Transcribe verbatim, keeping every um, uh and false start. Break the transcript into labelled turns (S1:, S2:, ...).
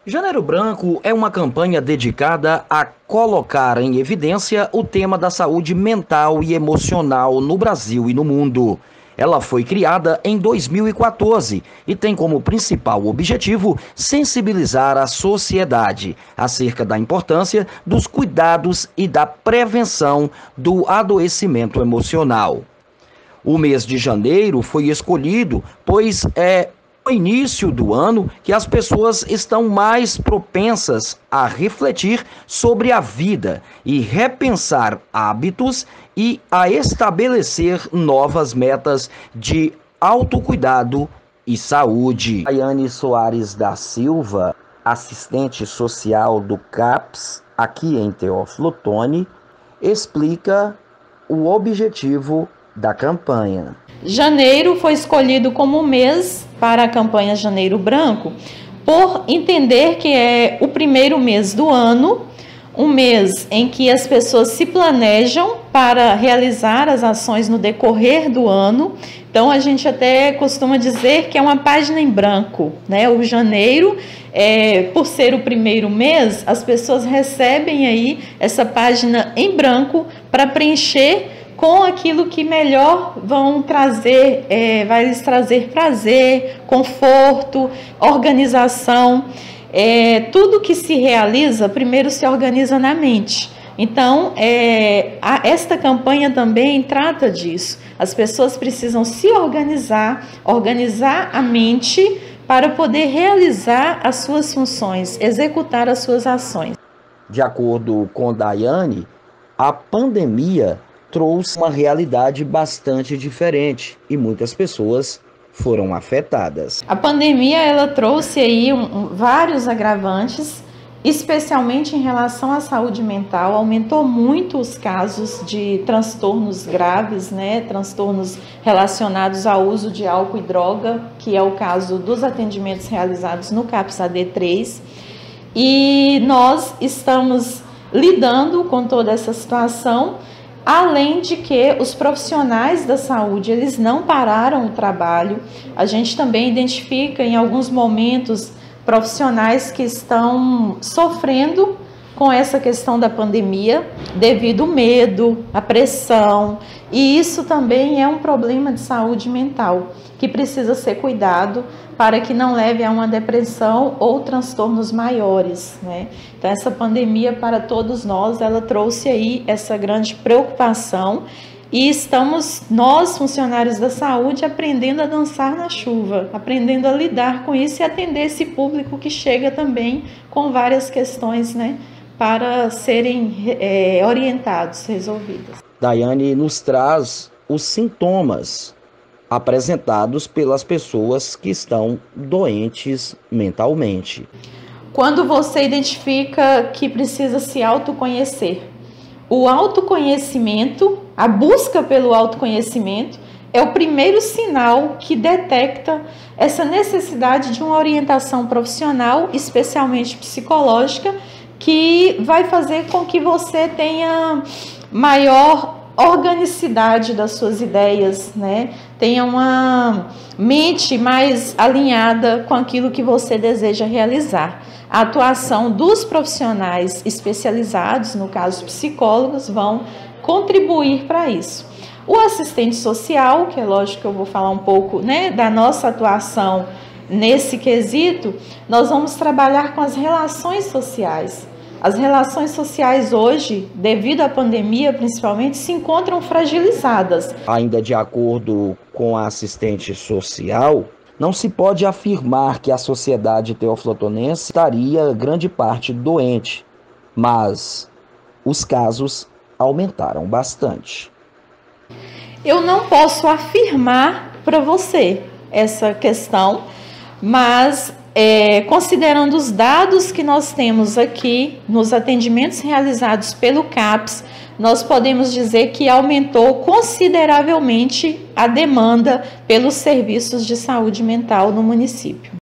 S1: Janeiro Branco é uma campanha dedicada a colocar em evidência o tema da saúde mental e emocional no Brasil e no mundo. Ela foi criada em dois mil e quatorze e tem como principal objetivo sensibilizar a sociedade acerca da importância dos cuidados e da prevenção do adoecimento emocional. O mês de janeiro foi escolhido pois é no início do ano que as pessoas estão mais propensas a refletir sobre a vida e repensar hábitos e a estabelecer novas metas de autocuidado e saúde. Daiane Soares da Silva, assistente social do CAPS, aqui em Teófilo Otoni, explica o objetivo da campanha.
S2: Janeiro foi escolhido como mês para a campanha Janeiro Branco por entender que é o primeiro mês do ano, um mês em que as pessoas se planejam para realizar as ações no decorrer do ano. Então a gente até costuma dizer que é uma página em branco, né? O janeiro, é, por ser o primeiro mês, as pessoas recebem aí essa página em branco para preencher com aquilo que melhor vão trazer, é, vai lhes trazer prazer, conforto, organização. É, tudo que se realiza, primeiro se organiza na mente. Então, é, a, esta campanha também trata disso. As pessoas precisam se organizar, organizar a mente para poder realizar as suas funções, executar as suas ações.
S1: De acordo com Daiane, a pandemia trouxe uma realidade bastante diferente e muitas pessoas foram afetadas.
S2: A pandemia ela trouxe aí um, um, vários agravantes, especialmente em relação à saúde mental. Aumentou muito os casos de transtornos graves, né? Transtornos relacionados ao uso de álcool e droga, que é o caso dos atendimentos realizados no CAPS A D três. E nós estamos lidando com toda essa situação. Além de que os profissionais da saúde, eles não pararam o trabalho. A gente também identifica em alguns momentos profissionais que estão sofrendo com essa questão da pandemia devido ao medo, à pressão. E isso também é um problema de saúde mental que precisa ser cuidado para que não leve a uma depressão ou transtornos maiores, né? Então essa pandemia para todos nós, ela trouxe aí essa grande preocupação e estamos, nós funcionários da saúde, aprendendo a dançar na chuva, aprendendo a lidar com isso e atender esse público que chega também com várias questões, né, para serem é, orientados, resolvidas.
S1: Daiane nos traz os sintomas apresentados pelas pessoas que estão doentes mentalmente.
S2: Quando você identifica que precisa se autoconhecer, o autoconhecimento, a busca pelo autoconhecimento, é o primeiro sinal que detecta essa necessidade de uma orientação profissional, especialmente psicológica, que vai fazer com que você tenha maior organicidade das suas ideias, né? Tenha uma mente mais alinhada com aquilo que você deseja realizar. A atuação dos profissionais especializados, no caso psicólogos, vão contribuir para isso. O assistente social, que é lógico que eu vou falar um pouco, né, da nossa atuação nesse quesito, nós vamos trabalhar com as relações sociais. As relações sociais hoje, devido à pandemia principalmente, se encontram fragilizadas.
S1: Ainda de acordo com a assistente social, não se pode afirmar que a sociedade teofilotonense estaria grande parte doente, mas os casos aumentaram bastante.
S2: Eu não posso afirmar para você essa questão, mas É, considerando os dados que nós temos aqui nos atendimentos realizados pelo CAPS, nós podemos dizer que aumentou consideravelmente a demanda pelos serviços de saúde mental no município.